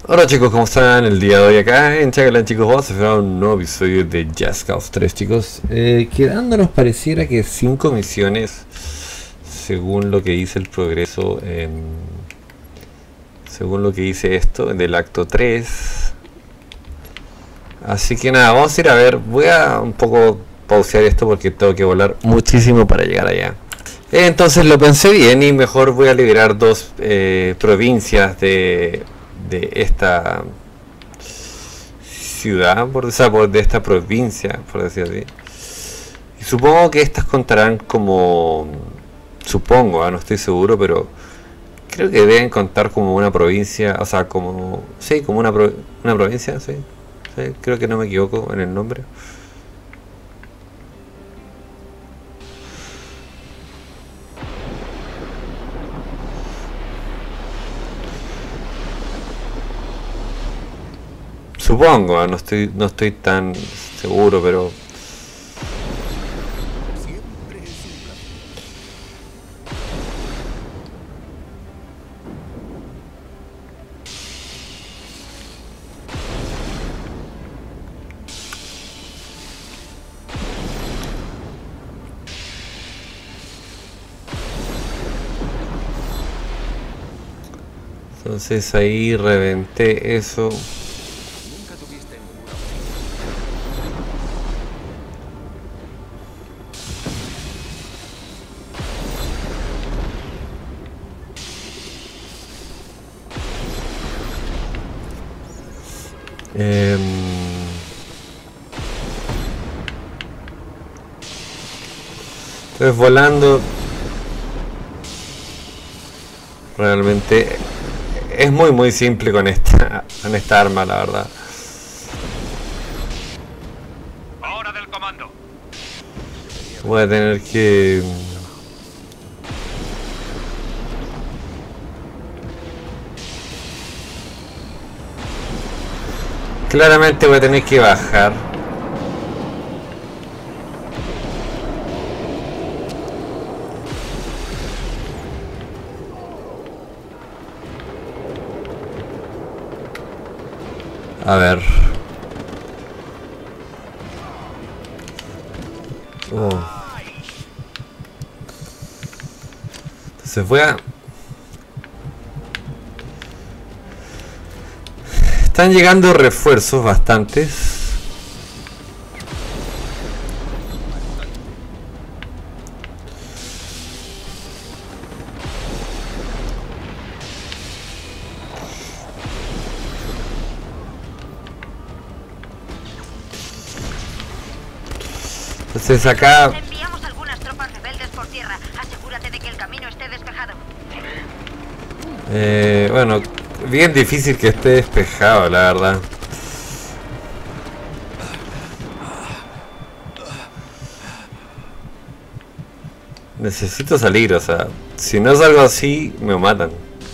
Hola chicos, ¿cómo están? El día de hoy acá en Chagalan, chicos, vamos a hacer un nuevo episodio de Just Cause 3, chicos. Quedándonos pareciera que 5 misiones, según lo que dice el progreso, según lo que dice esto, del acto 3. Así que nada, vamos a ir a ver, voy a un poco pausear esto porque tengo que volar muchísimo para llegar allá. Entonces lo pensé bien y mejor voy a liberar dos provincias de esta ciudad, de esta provincia, por decir así. Y supongo que estas contarán como, supongo, no estoy seguro, pero creo que deben contar como una provincia, o sea, como, sí, como una provincia, sí, sí, creo que no me equivoco en el nombre. Supongo, no estoy tan seguro, pero entonces ahí reventé eso. Entonces volando realmente es muy simple con esta arma, la verdad. Hora del comando. Voy a tener que claramente voy a tener que bajar. A ver. Entonces voy a... Están llegando refuerzos bastantes. Entonces acá... Enviamos algunas tropas rebeldes por tierra. Asegúrate de que el camino esté despejado. bueno, bien difícil que esté despejado, la verdad. Necesito salir, o sea, si no salgo así, me matan.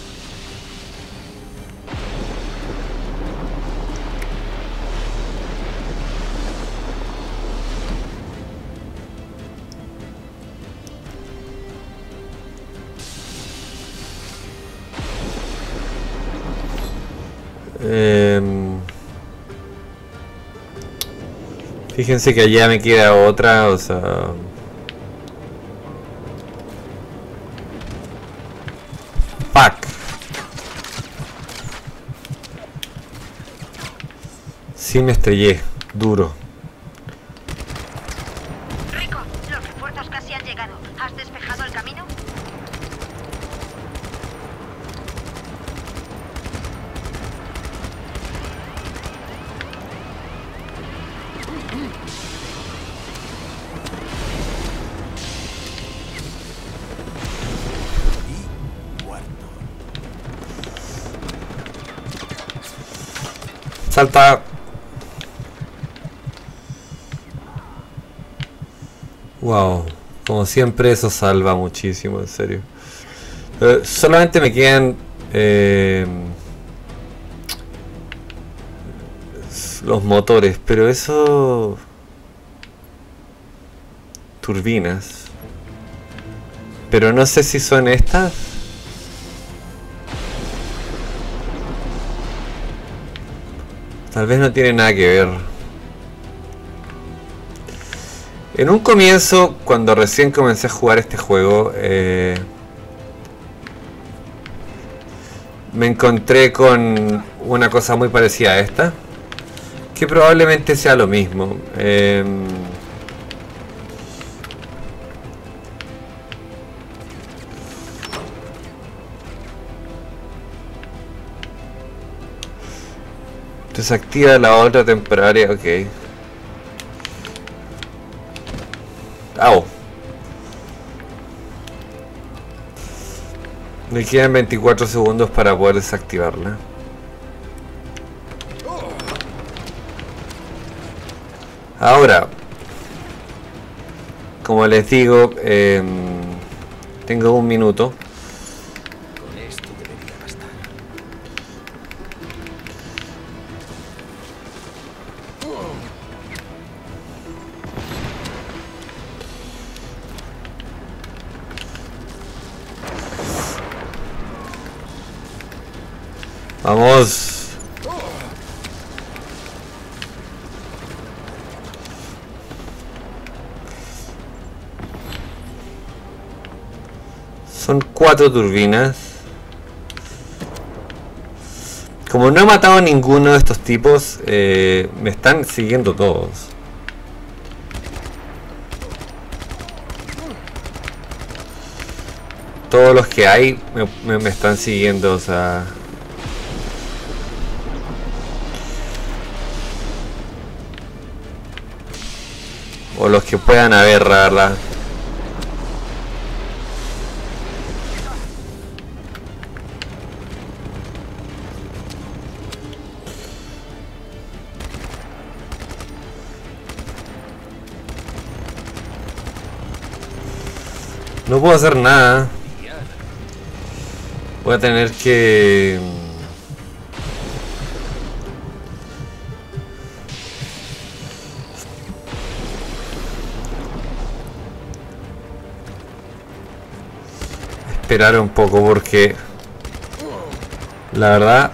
Fíjense que allá me queda otra, o sea... Fuck. Sí me estrellé, duro. Rico, los refuerzos casi han llegado. ¿Has despejado el camino? Salta. Wow, como siempre eso salva muchísimo, en serio. Solamente me quedan los motores, pero eso... Turbinas. Pero no sé si son estas. Tal vez no tiene nada que ver. En un comienzo, cuando recién comencé a jugar este juego, me encontré con una cosa muy parecida a esta, que probablemente sea lo mismo. Desactiva la otra temporaria, ok. Au. Me quedan 24 segundos para poder desactivarla. Ahora, como les digo, tengo un minuto. Con esto debería bastar. Vamos. Son 4 turbinas. Como no he matado a ninguno de estos tipos, me están siguiendo todos. Todos los que hay me están siguiendo, o sea... O los que puedan haber, la verdad. No puedo hacer nada. Voy a tener que... esperar un poco porque... la verdad...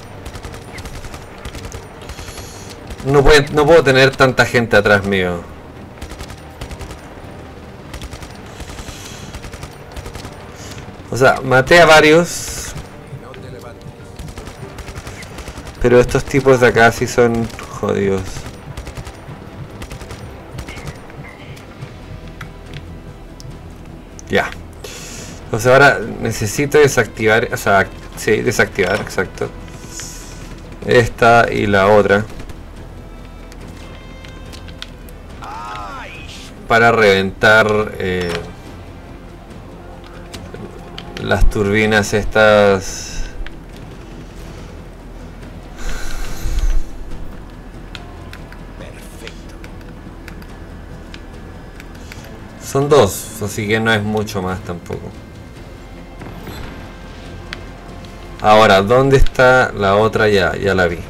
no puedo tener tanta gente atrás mío. O sea, maté a varios. Pero estos tipos de acá sí son jodidos. Ya. Entonces ahora necesito desactivar, o sea, sí, desactivar, exacto. Esta y la otra. Para reventar las turbinas estas. Perfecto. Son 2, así que no es mucho más tampoco. Ahora, ¿dónde está la otra? Ya la vi.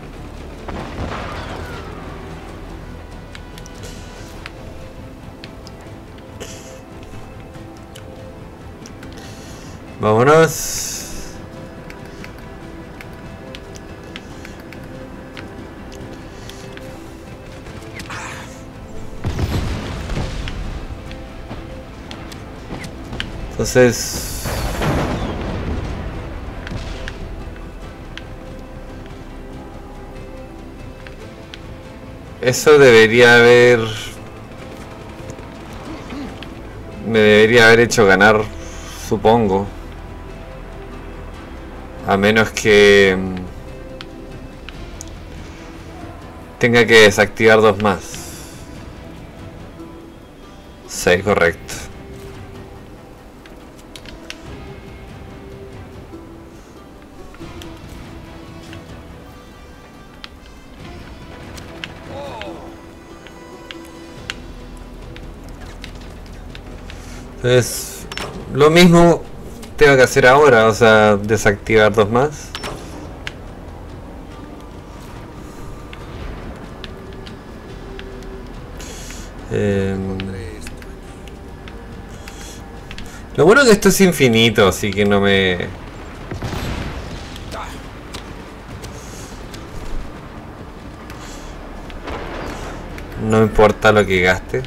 Vámonos. Entonces... eso debería haber... me debería haber hecho ganar, supongo. A menos que... tenga que desactivar 2 más. Sí, correcto. Entonces, lo mismo tengo que hacer ahora, o sea, desactivar 2 más. Lo bueno es que esto es infinito, así que no me... No importa lo que gaste.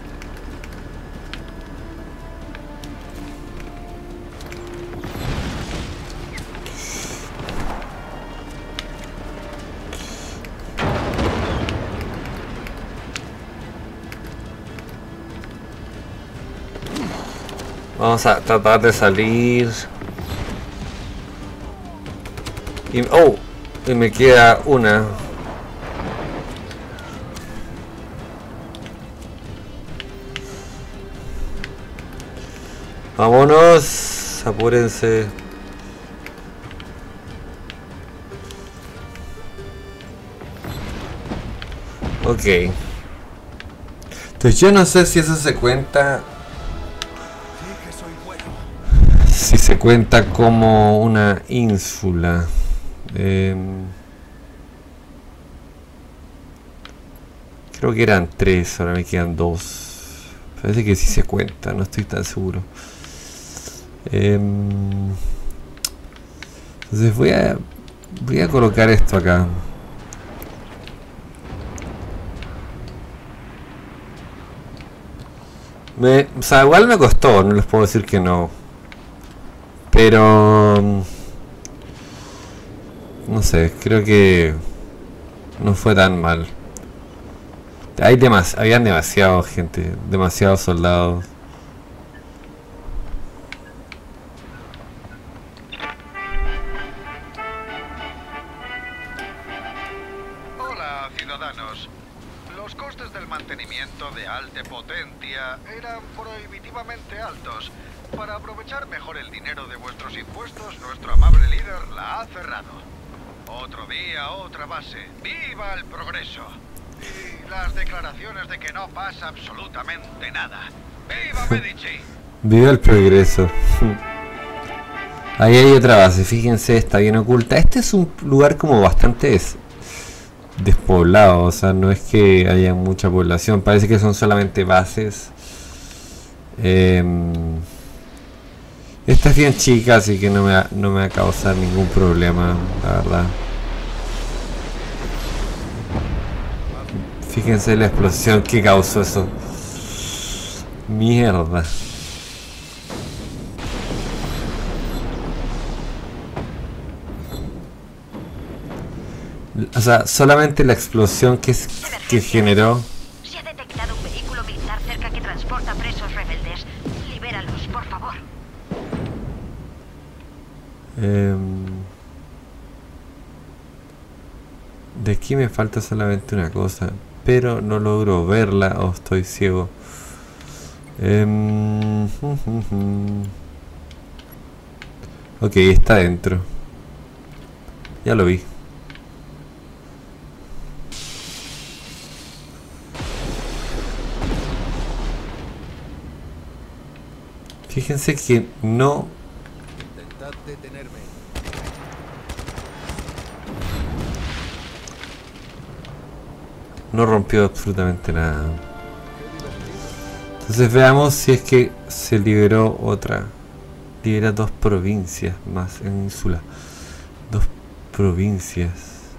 Vamos a tratar de salir. Y me queda una. Vámonos, apúrense. Ok. Entonces yo no sé si eso se cuenta. Si se cuenta como una ínsula. Creo que eran 3, ahora me quedan 2. Parece que sí se cuenta, no estoy tan seguro. Entonces voy a colocar esto acá. O sea, igual me costó, no les puedo decir que no. Pero no sé, creo que no fue tan mal. Habían demasiada gente, demasiados soldados. Hola, ciudadanos. Los costes del mantenimiento de alta potencia eran prohibitivamente altos. Para aprovechar mejor el dinero de vuestros impuestos, nuestro amable líder la ha cerrado. Otro día, otra base. ¡Viva el progreso! Y las declaraciones de que no pasa absolutamente nada. ¡Viva Medici! Viva el progreso. Ahí hay otra base, fíjense, está bien oculta. Este es un lugar como bastante despoblado, o sea, no es que haya mucha población, parece que son solamente bases. Esta es bien chica, así que no me va a causar ningún problema, la verdad. Fíjense la explosión que causó eso. Mierda. O sea, solamente la explosión que generó. Se ha detectado un vehículo militar cerca que transporta presos rebeldes. Libéralos, por favor. De aquí me falta solamente una cosa, pero no logro verla o estoy ciego. Ok, está dentro. Ya lo vi. Fíjense que no... Intentad detenerme. No rompió absolutamente nada. Entonces veamos si es que se liberó otra. Libera 2 provincias más en ínsula. 2 provincias.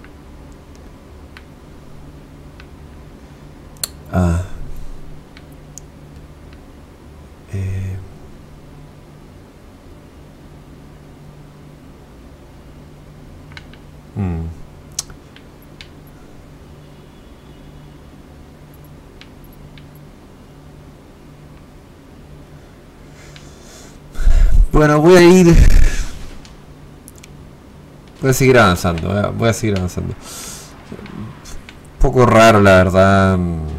Ah. Bueno, voy a seguir avanzando, voy a seguir avanzando. Un poco raro, la verdad.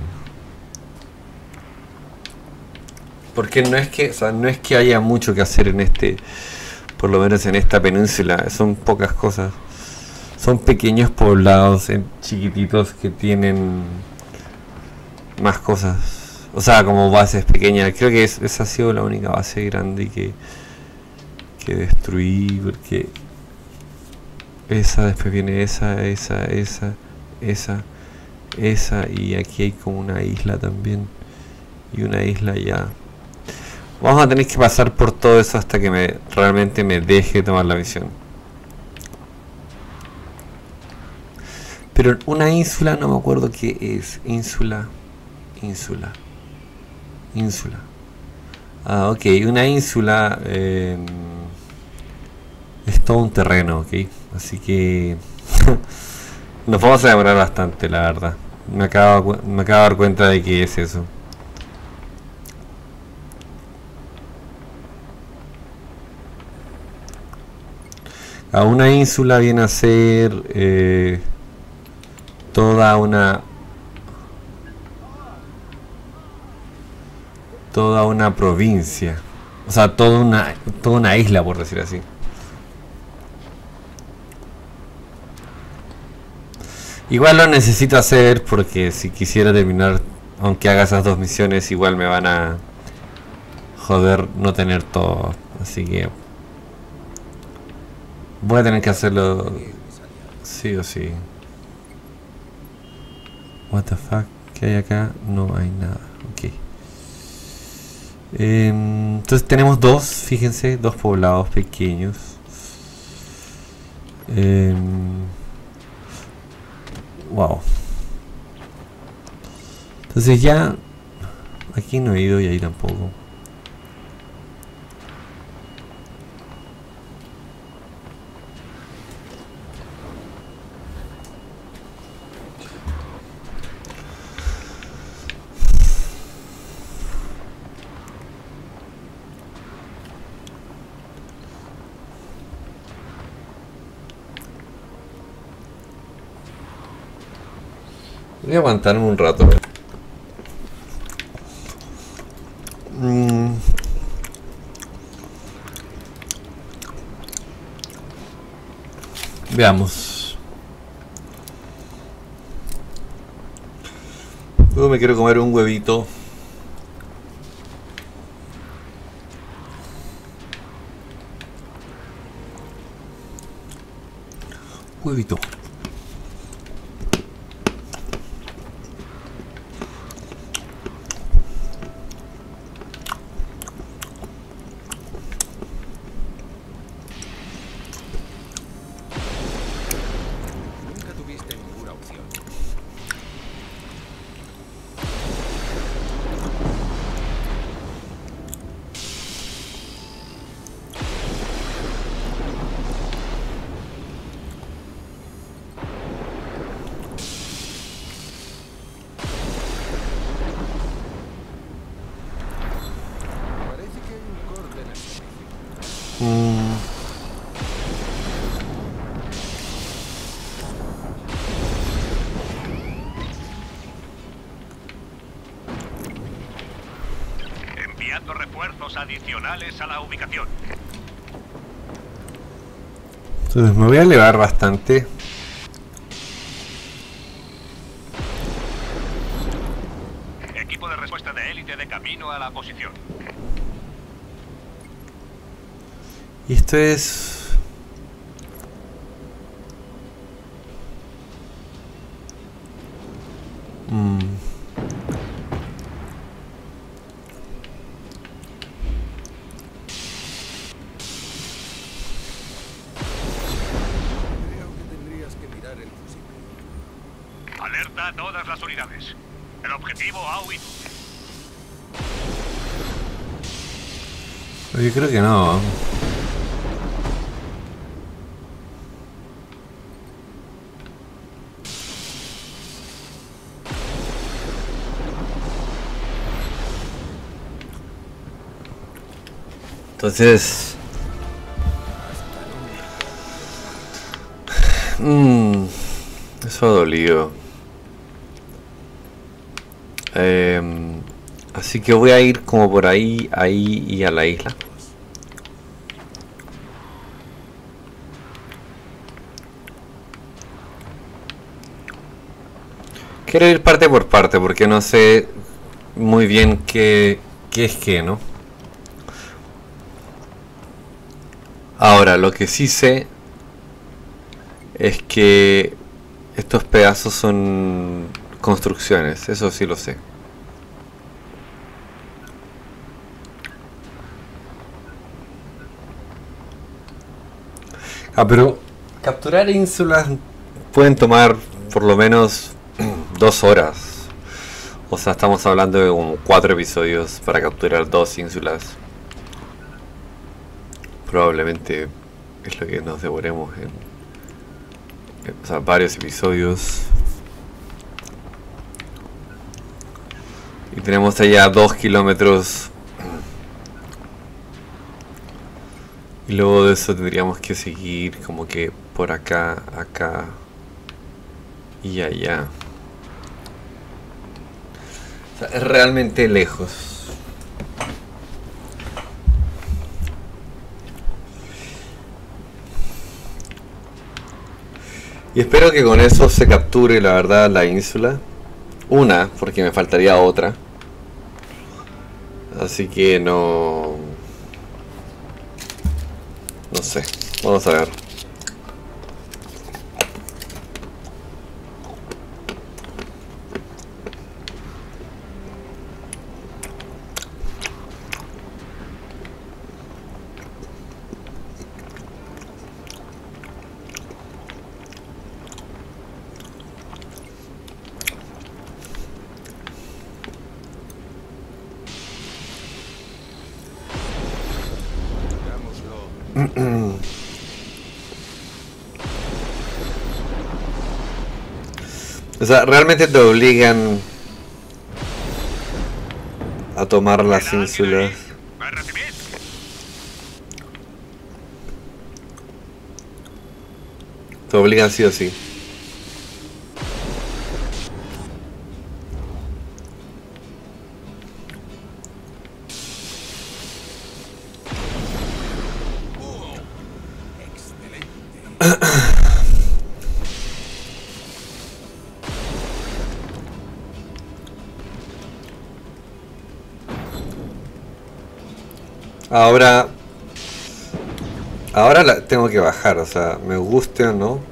Porque no es que, o sea, no es que haya mucho que hacer en por lo menos en esta península, son pocas cosas. Son pequeños poblados chiquititos que tienen más cosas. O sea, como bases pequeñas. Creo que esa ha sido la única base grande que destruí, porque después viene esa, y aquí hay como una isla también, y una isla ya. Vamos a tener que pasar por todo eso hasta que realmente me deje tomar la misión. Pero una ínsula, no me acuerdo qué es. Ínsula. Ínsula. Ínsula. Ah, ok. Una ínsula es todo un terreno, ok. Así que nos vamos a demorar bastante, la verdad. Me acabo de dar cuenta de que es eso. A una ínsula viene a ser toda una provincia, o sea, toda una isla, por decir así. Igual lo necesito hacer porque si quisiera terminar, aunque haga esas dos misiones, igual me van a joder no tener todo, así que voy a tener que hacerlo sí o sí. What the fuck, ¿qué hay acá? No hay nada, ok. Entonces tenemos dos, fíjense, dos poblados pequeños. Wow. Entonces ya aquí no he ido y ahí tampoco. Voy a aguantarme un rato. Veamos. Luego me quiero comer un huevito. Huevito. Enviando refuerzos adicionales a la ubicación. Entonces me voy a elevar bastante. Equipo de respuesta de élite de camino a la posición. Y esto es... Alerta a todas las unidades. El objetivo ha huido. Yo creo que no. Entonces... eso ha dolido. Así que voy a ir como por ahí, ahí y a la isla. Quiero ir parte por parte porque no sé muy bien qué es qué, ¿no? Ahora, lo que sí sé es que estos pedazos son construcciones, eso sí lo sé. Ah, pero capturar ínsulas pueden tomar por lo menos 2 horas. O sea, estamos hablando de como 4 episodios para capturar 2 ínsulas. Probablemente es lo que nos devoremos o sea, varios episodios. Y tenemos allá 2 kilómetros. Y luego de eso tendríamos que seguir como que por acá, acá y allá. O sea, es realmente lejos. Y espero que con eso se capture, la verdad, la ínsula. Una, porque me faltaría otra. Así que no sé. Vamos a ver. O sea, realmente te obligan a tomar las ínsulas. ¿Me recibís? Te obligan sí o sí. Ahora la tengo que bajar, o sea, me guste o no.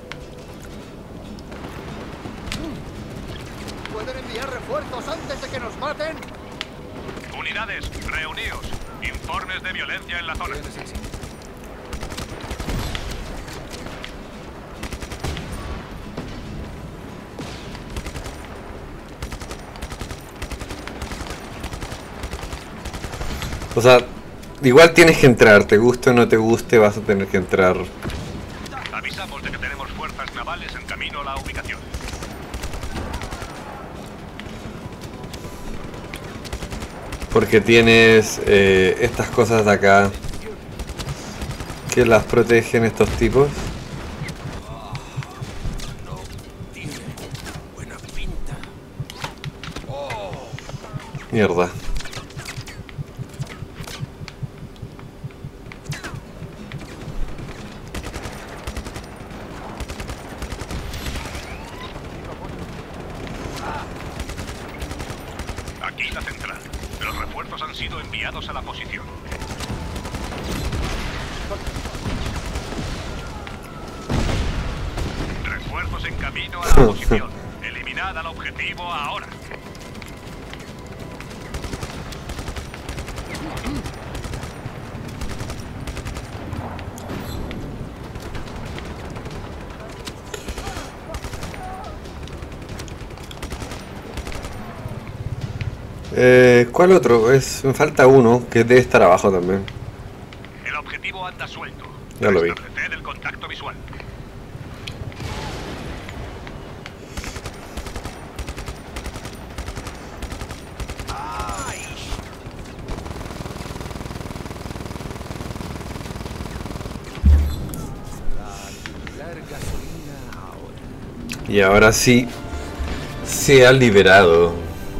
¿Pueden enviar refuerzos antes de que nos maten? Unidades, reuníos. Informes de violencia en la zona. O sea, igual tienes que entrar, te guste o no te guste, vas a tener que entrar. Avisamos de que tenemos fuerzas navales en camino a la ubicación. Porque tienes estas cosas de acá que las protegen estos tipos. Buena pinta. Mierda. Aquí la central. Los refuerzos han sido enviados a la posición. Refuerzos en camino a la posición. Eliminad al objetivo ahora. ¿Cuál otro? Me falta uno que debe estar abajo también. El objetivo anda suelto. Ya lo vi. Restableced el contacto visual. Y ahora sí se ha liberado.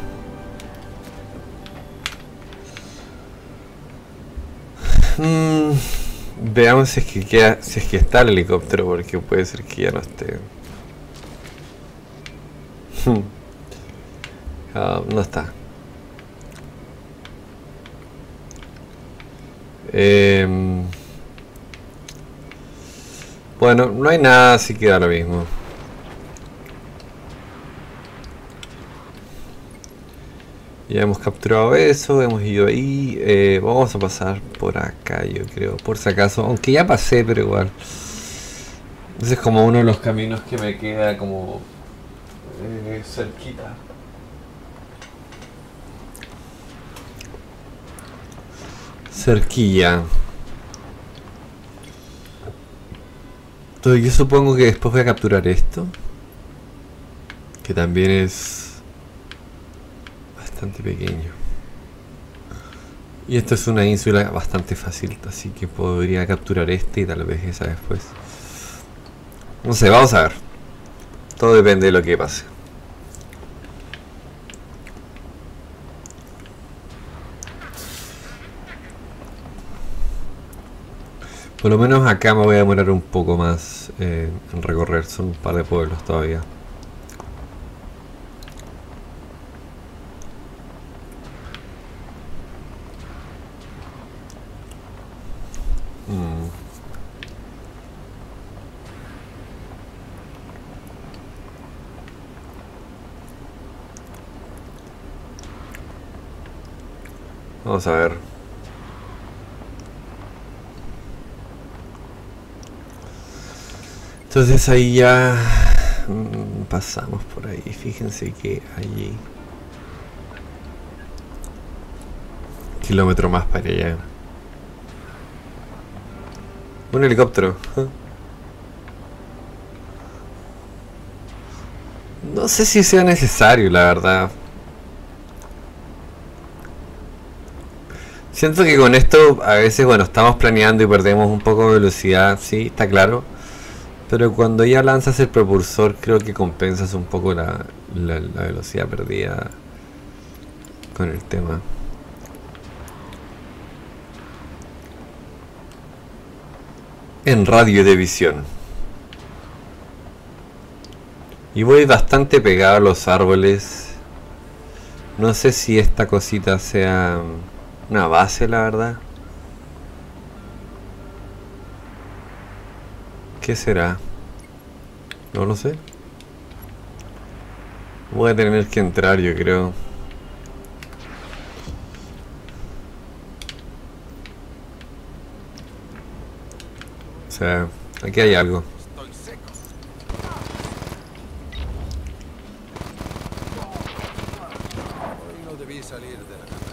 Veamos si es que queda, si es que está el helicóptero, porque puede ser que ya no esté. No está. Bueno, no hay nada, así queda lo mismo. Ya hemos capturado eso, hemos ido ahí. Vamos a pasar por acá, yo creo, por si acaso. Aunque ya pasé, pero igual. Ese es como uno de los caminos que me queda como cerquita. Cerquilla. Entonces yo supongo que después voy a capturar esto, que también es bastante pequeño. Y esto es una ínsula bastante fácil, así que podría capturar este y tal vez esa después. No sé, vamos a ver. Todo depende de lo que pase. Por lo menos acá me voy a demorar un poco más en recorrer, son un par de pueblos todavía. Vamos a ver. Entonces ahí ya pasamos por ahí. Fíjense que allí kilómetro más para allá. Un helicóptero. No sé si sea necesario, la verdad. Siento que con esto a veces, bueno, estamos planeando y perdemos un poco de velocidad, sí, está claro. Pero cuando ya lanzas el propulsor, creo que compensas un poco la velocidad perdida con el tema. En radio de visión. Y voy bastante pegado a los árboles. No sé si esta cosita sea una base, la verdad. ¿Qué será? No lo sé. Voy a tener que entrar, yo creo. O sea, aquí hay algo. Estoy seco. Hoy no debí salir de la cámara.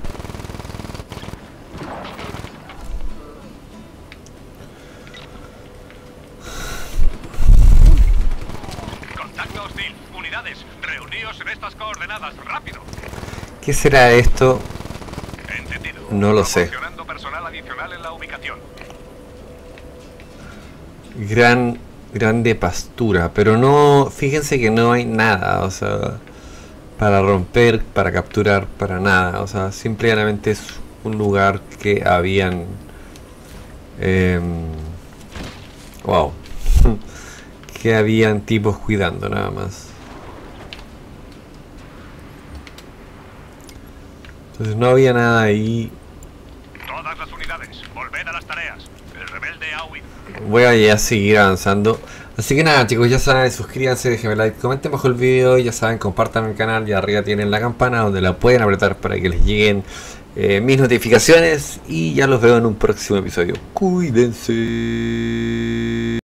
Contacto hostil. Unidades, reuníos en estas coordenadas. ¡Rápido! ¿Qué será esto? Entendido. No lo sé. Proporcionando personal adicional en la ubicación. Grande pastura, pero no, fíjense que no hay nada, o sea, para romper, para capturar, para nada, o sea, simplemente es un lugar que habían wow, que habían tipos cuidando nada más. Entonces no había nada ahí. Todas las unidades, volved a las tareas. El rebelde ha huido. Voy a ya seguir avanzando. Así que nada, chicos, ya saben, suscríbanse, déjenme like, comenten bajo el video, ya saben, compartan el canal y arriba tienen la campana donde la pueden apretar para que les lleguen mis notificaciones y ya los veo en un próximo episodio. Cuídense.